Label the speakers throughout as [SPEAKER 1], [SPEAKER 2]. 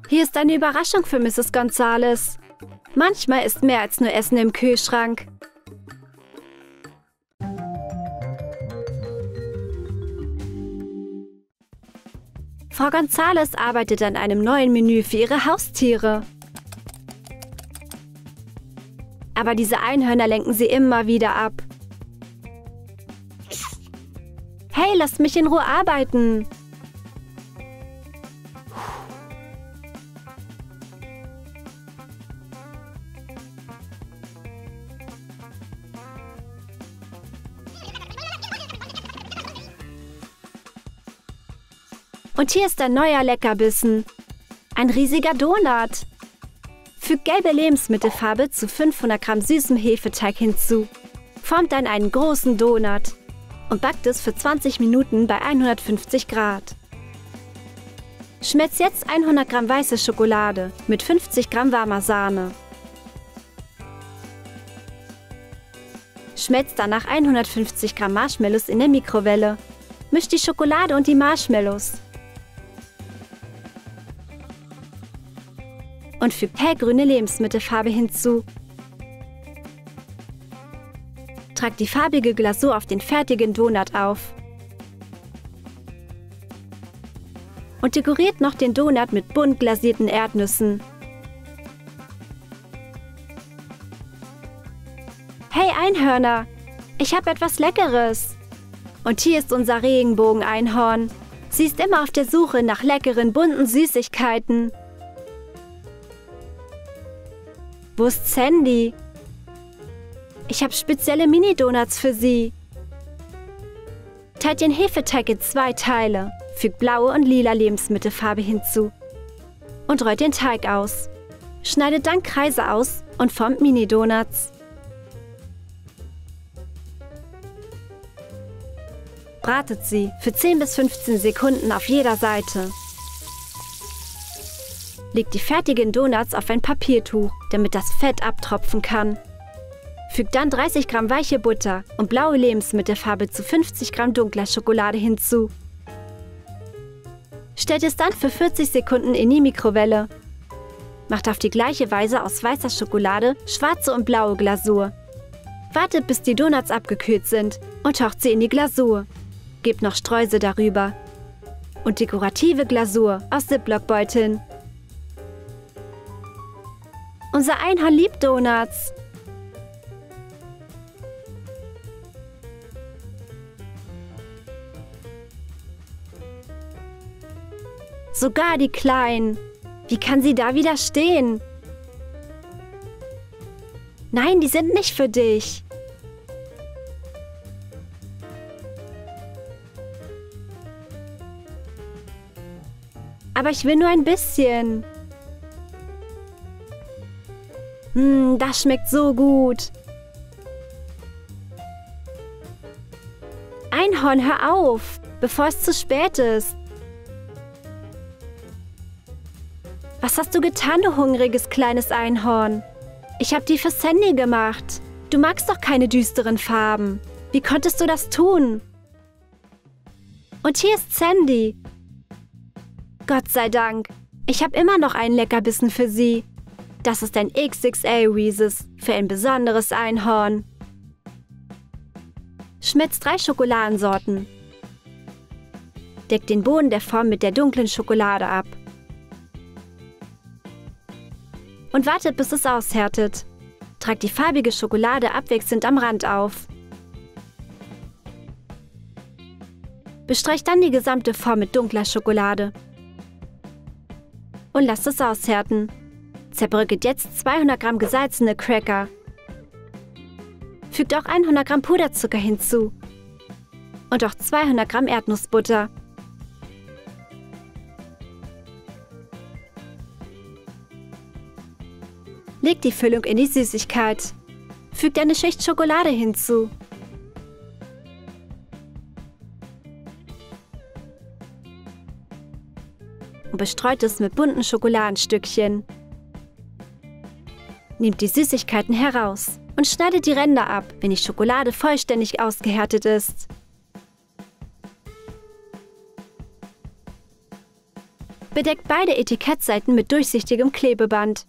[SPEAKER 1] Hier ist eine Überraschung für Mrs. Gonzales. Manchmal ist mehr als nur Essen im Kühlschrank. Frau Gonzales arbeitet an einem neuen Menü für ihre Haustiere. Aber diese Einhörner lenken sie immer wieder ab. Hey, lasst mich in Ruhe arbeiten! Und hier ist ein neuer Leckerbissen. Ein riesiger Donut. Fügt gelbe Lebensmittelfarbe zu 500 Gramm süßem Hefeteig hinzu. Formt dann einen großen Donut und backt es für 20 Minuten bei 150 Grad. Schmelzt jetzt 100 Gramm weiße Schokolade mit 50 Gramm warmer Sahne. Schmelzt danach 150 Gramm Marshmallows in der Mikrowelle. Mischt die Schokolade und die Marshmallows. Und fügt hellgrüne Lebensmittelfarbe hinzu. Tragt die farbige Glasur auf den fertigen Donut auf. Und dekoriert noch den Donut mit bunt glasierten Erdnüssen. Hey Einhörner, ich habe etwas Leckeres. Und hier ist unser Regenbogen-Einhorn. Sie ist immer auf der Suche nach leckeren, bunten Süßigkeiten. Wo ist Sandy? Ich habe spezielle Mini-Donuts für sie. Teilt den Hefeteig in 2 Teile, fügt blaue und lila Lebensmittelfarbe hinzu und rollt den Teig aus. Schneidet dann Kreise aus und formt Mini-Donuts. Bratet sie für 10 bis 15 Sekunden auf jeder Seite. Legt die fertigen Donuts auf ein Papiertuch, damit das Fett abtropfen kann. Fügt dann 30 Gramm weiche Butter und blaue Lebensmittelfarbe zu 50 Gramm dunkler Schokolade hinzu. Stellt es dann für 40 Sekunden in die Mikrowelle. Macht auf die gleiche Weise aus weißer Schokolade schwarze und blaue Glasur. Wartet, bis die Donuts abgekühlt sind und taucht sie in die Glasur. Gebt noch Streusel darüber. Und dekorative Glasur aus Ziploc-Beuteln. Unser Einhorn liebt Donuts. Sogar die Kleinen. Wie kann sie da widerstehen? Nein, die sind nicht für dich. Aber ich will nur ein bisschen. Das schmeckt so gut. Einhorn, hör auf, bevor es zu spät ist. Was hast du getan, du hungriges kleines Einhorn? Ich habe die für Sandy gemacht. Du magst doch keine düsteren Farben. Wie konntest du das tun? Und hier ist Sandy. Gott sei Dank. Ich habe immer noch einen Leckerbissen für sie. Das ist ein XXL Reese's für ein besonderes Einhorn. Schmelzt 3 Schokoladensorten. Deckt den Boden der Form mit der dunklen Schokolade ab. Und wartet, bis es aushärtet. Tragt die farbige Schokolade abwechselnd am Rand auf. Bestreicht dann die gesamte Form mit dunkler Schokolade. Und lasst es aushärten. Zerbröckelt jetzt 200 Gramm gesalzene Cracker. Fügt auch 100 Gramm Puderzucker hinzu. Und auch 200 Gramm Erdnussbutter. Legt die Füllung in die Süßigkeit. Fügt eine Schicht Schokolade hinzu. Und bestreut es mit bunten Schokoladenstückchen. Nehmt die Süßigkeiten heraus und schneidet die Ränder ab, wenn die Schokolade vollständig ausgehärtet ist. Bedeckt beide Etikettseiten mit durchsichtigem Klebeband.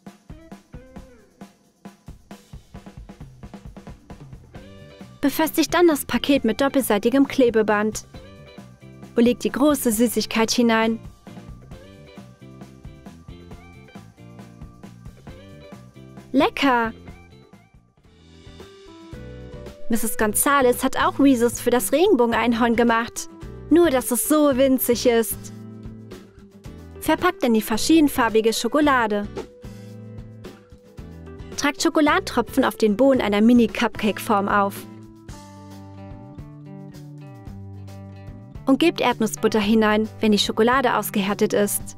[SPEAKER 1] Befestigt dann das Paket mit doppelseitigem Klebeband und legt die große Süßigkeit hinein. Lecker! Mrs. Gonzales hat auch Reese's für das Regenbogeneinhorn gemacht, nur dass es so winzig ist. Verpackt in die verschiedenfarbige Schokolade. Tragt Schokoladentropfen auf den Boden einer Mini-Cupcake-Form auf. Und gebt Erdnussbutter hinein, wenn die Schokolade ausgehärtet ist.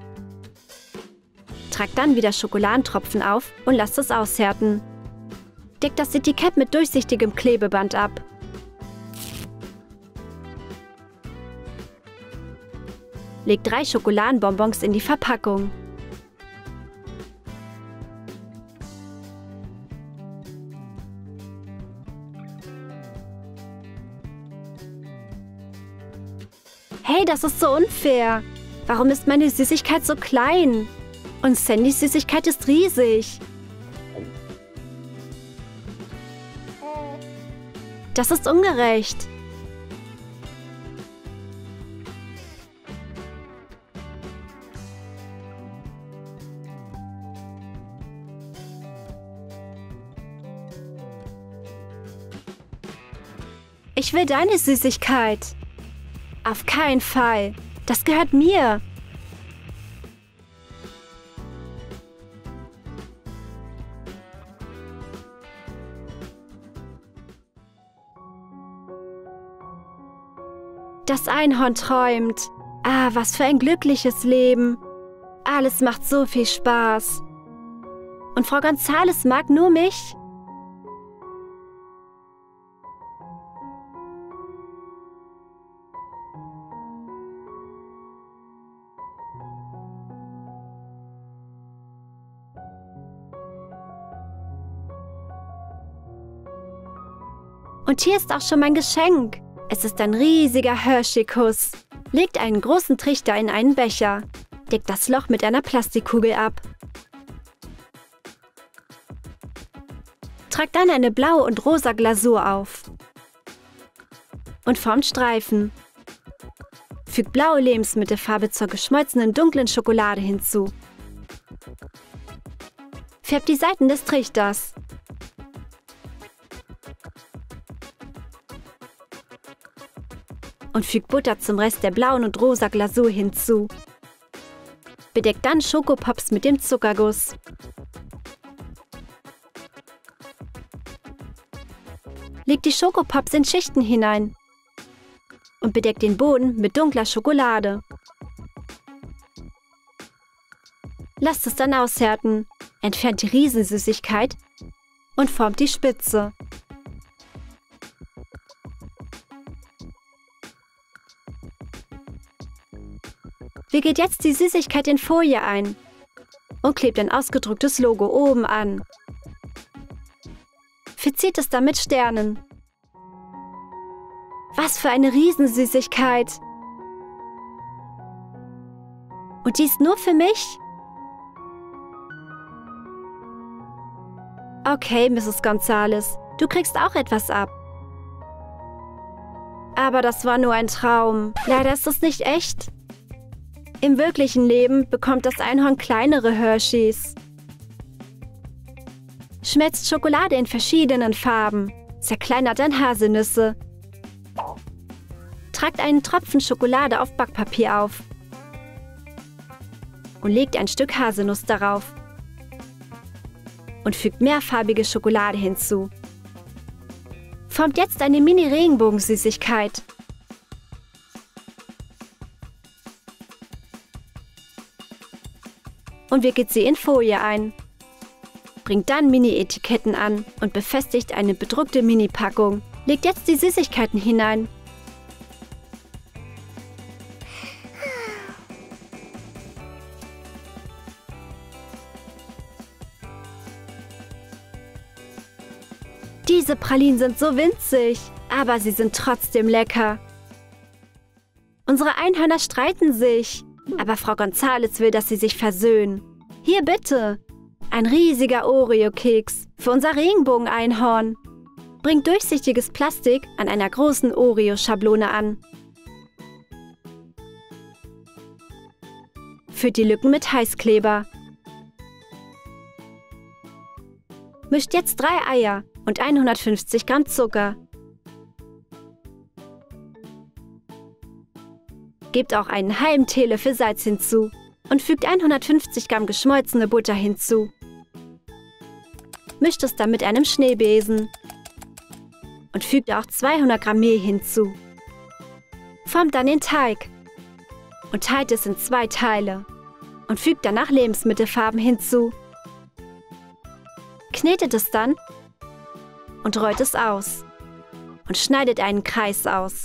[SPEAKER 1] Tragt dann wieder Schokoladentropfen auf und lasst es aushärten. Deckt das Etikett mit durchsichtigem Klebeband ab. Legt 3 Schokoladenbonbons in die Verpackung. Hey, das ist so unfair. Warum ist meine Süßigkeit so klein? Und Sandys Süßigkeit ist riesig. Das ist ungerecht. Ich will deine Süßigkeit. Auf keinen Fall. Das gehört mir. Das Einhorn träumt. Ah, was für ein glückliches Leben. Alles macht so viel Spaß. Und Frau Gonzales mag nur mich. Und hier ist auch schon mein Geschenk. Es ist ein riesiger Hershey-Kuss. Legt einen großen Trichter in einen Becher. Deckt das Loch mit einer Plastikkugel ab. Tragt dann eine blaue und rosa Glasur auf. Und formt Streifen. Fügt blaue Lebensmittelfarbe zur geschmolzenen dunklen Schokolade hinzu. Färbt die Seiten des Trichters. Und fügt Butter zum Rest der blauen und rosa Glasur hinzu. Bedeckt dann Schokopops mit dem Zuckerguss. Legt die Schokopops in Schichten hinein und bedeckt den Boden mit dunkler Schokolade. Lasst es dann aushärten, entfernt die Riesensüßigkeit und formt die Spitze. Wickelt jetzt die Süßigkeit in Folie ein und klebt ein ausgedrucktes Logo oben an. Verziert es dann mit Sternen. Was für eine Riesensüßigkeit! Und die ist nur für mich? Okay, Mrs. Gonzales, du kriegst auch etwas ab. Aber das war nur ein Traum. Leider ist es nicht echt. Im wirklichen Leben bekommt das Einhorn kleinere Hersheys. Schmelzt Schokolade in verschiedenen Farben. Zerkleinert dann Haselnüsse. Tragt einen Tropfen Schokolade auf Backpapier auf. Und legt ein Stück Haselnuss darauf. Und fügt mehrfarbige Schokolade hinzu. Formt jetzt eine Mini-Regenbogensüßigkeit. Und wickelt sie in Folie ein. Bringt dann Mini-Etiketten an und befestigt eine bedruckte Mini-Packung. Legt jetzt die Süßigkeiten hinein. Diese Pralinen sind so winzig, aber sie sind trotzdem lecker. Unsere Einhörner streiten sich. Aber Frau Gonzales will, dass sie sich versöhnen. Hier bitte! Ein riesiger Oreo-Keks für unser Regenbogen-Einhorn. Bringt durchsichtiges Plastik an einer großen Oreo-Schablone an. Füllt die Lücken mit Heißkleber. Mischt jetzt 3 Eier und 150 Gramm Zucker. Gebt auch einen halben Teelöffel Salz hinzu und fügt 150 Gramm geschmolzene Butter hinzu. Mischt es dann mit einem Schneebesen und fügt auch 200 Gramm Mehl hinzu. Formt dann den Teig und teilt es in 2 Teile und fügt danach Lebensmittelfarben hinzu. Knetet es dann und rollt es aus und schneidet einen Kreis aus.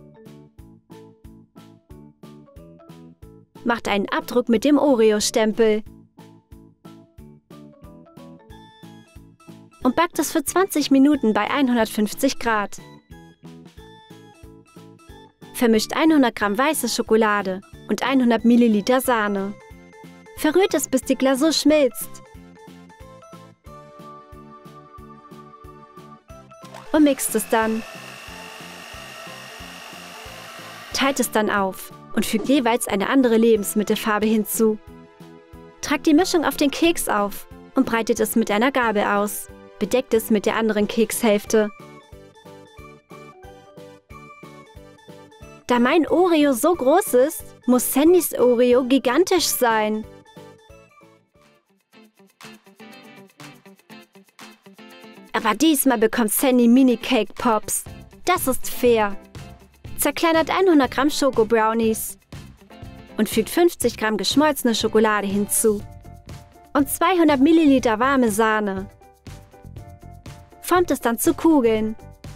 [SPEAKER 1] Macht einen Abdruck mit dem Oreo-Stempel und backt es für 20 Minuten bei 150 Grad. Vermischt 100 Gramm weiße Schokolade und 100 Milliliter Sahne. Verrührt es, bis die Glasur schmilzt. Und mixt es dann. Teilt es dann auf und fügt jeweils eine andere Lebensmittelfarbe hinzu. Tragt die Mischung auf den Keks auf und breitet es mit einer Gabel aus. Bedeckt es mit der anderen Kekshälfte. Da mein Oreo so groß ist, muss Sandys Oreo gigantisch sein. Aber diesmal bekommt Sandy Mini-Cake Pops. Das ist fair. Zerkleinert 100 Gramm Schoko-Brownies und fügt 50 Gramm geschmolzene Schokolade hinzu und 200 Milliliter warme Sahne. Formt es dann zu Kugeln.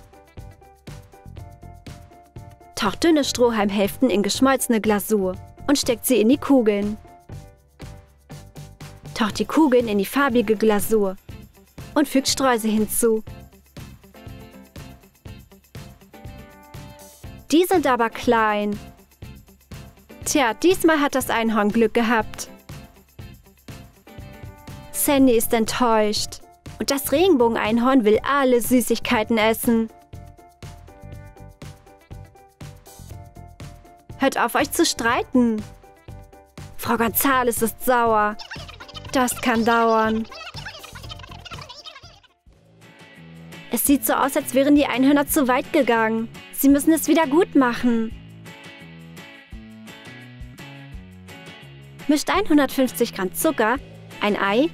[SPEAKER 1] Taucht dünne Strohhalmhälften in geschmolzene Glasur und steckt sie in die Kugeln. Taucht die Kugeln in die farbige Glasur und fügt Streusel hinzu. Die sind aber klein. Tja, diesmal hat das Einhorn Glück gehabt. Sandy ist enttäuscht und das Regenbogen-Einhorn will alle Süßigkeiten essen. Hört auf, euch zu streiten. Frau Gonzales ist sauer. Das kann dauern. Es sieht so aus, als wären die Einhörner zu weit gegangen. Sie müssen es wieder gut machen. Mischt 150 Gramm Zucker, ein Ei,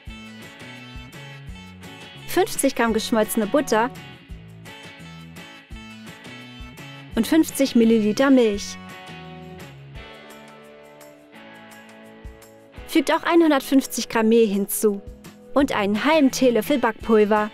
[SPEAKER 1] 50 Gramm geschmolzene Butter und 50 Milliliter Milch. Fügt auch 150 Gramm Mehl hinzu und einen halben Teelöffel Backpulver.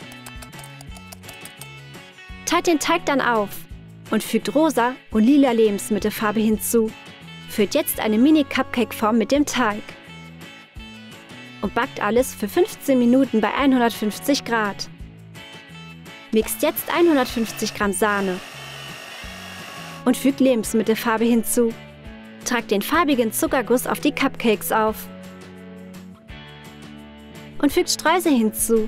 [SPEAKER 1] Teilt den Teig dann auf und fügt rosa und lila Lebensmittelfarbe hinzu. Füllt jetzt eine Mini-Cupcake-Form mit dem Teig und backt alles für 15 Minuten bei 150 Grad. Mixt jetzt 150 Gramm Sahne und fügt Lebensmittelfarbe hinzu. Tragt den farbigen Zuckerguss auf die Cupcakes auf und fügt Streusel hinzu.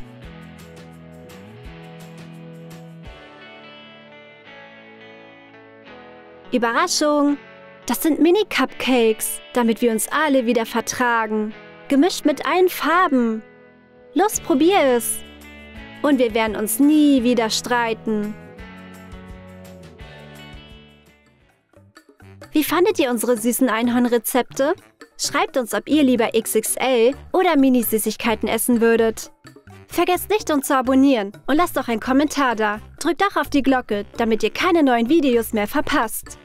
[SPEAKER 1] Überraschung! Das sind Mini-Cupcakes, damit wir uns alle wieder vertragen. Gemischt mit allen Farben. Los, probier es! Und wir werden uns nie wieder streiten. Wie fandet ihr unsere süßen Einhornrezepte? Schreibt uns, ob ihr lieber XXL oder Mini-Süßigkeiten essen würdet. Vergesst nicht, uns zu abonnieren und lasst doch einen Kommentar da. Drückt auch auf die Glocke, damit ihr keine neuen Videos mehr verpasst.